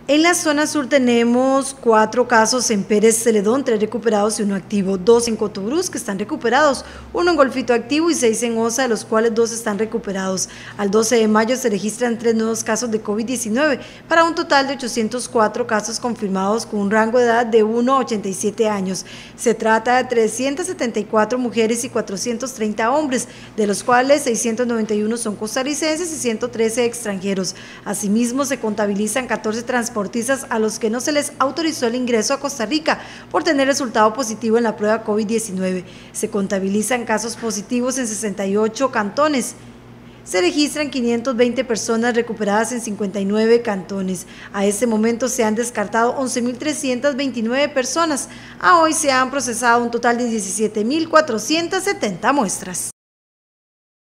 En la zona sur tenemos 4 casos en Pérez Celedón, 3 recuperados y 1 activo, 2 en Cotobruz que están recuperados, 1 en Golfito activo y 6 en Osa, de los cuales 2 están recuperados. Al 12 de mayo se registran 3 nuevos casos de COVID-19 para un total de 804 casos confirmados con un rango de edad de 1 a 87 años. Se trata de 374 mujeres y 430 hombres, de los cuales 691 son costarricenses y 113 extranjeros. Asimismo, se contabilizan 14 transportistas a los que no se les autorizó el ingreso a Costa Rica por tener resultado positivo en la prueba COVID-19. Se contabilizan casos positivos en 68 cantones. Se registran 520 personas recuperadas en 59 cantones. A este momento se han descartado 11.329 personas. A hoy se han procesado un total de 17.470 muestras.